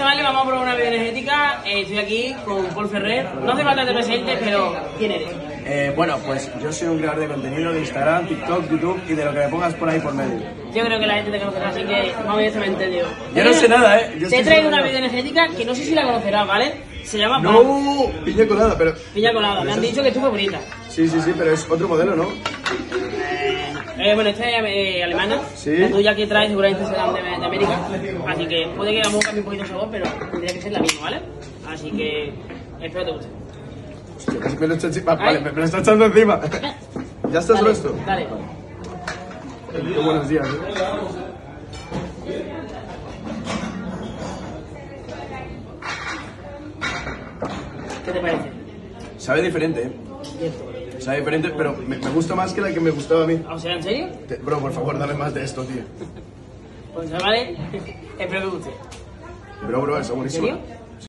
chavales, vamos a probar una bebida energética. Estoy aquí con Paul Ferrer. No hace falta que te presentes, pero ¿quién eres? Bueno, pues yo soy un creador de contenido de Instagram, TikTok, YouTube y de lo que me pongas por ahí por medio. Yo creo que la gente te conocerá, así que vamos directamente, tío. Yo no sé nada, Te he traído una bebida energética que no sé si la conocerás, ¿vale? Se llama No, piña colada, pero... Piña colada. Me han dicho que es tu favorita. Sí, pero es otro modelo, ¿no? Bueno, esta es alemana. Sí. La tuya que traes seguramente será de América. Así que puede que la cambie un poquito el sabor, pero tendría que ser la misma, ¿vale? Así que espero te guste. Hostia, casi me lo echo encima. Vale, me lo está echando encima. ¿Ya está solo esto? Dale. Qué buenos días, ¿Qué te parece? Sabe diferente, Sabe diferente, pero me gusta más que la que me gustaba a mí. O sea, ¿en serio? Bro, por favor, dame más de esto, tío. Pues vale, espero que te guste. Bro, está buenísimo. ¿En serio?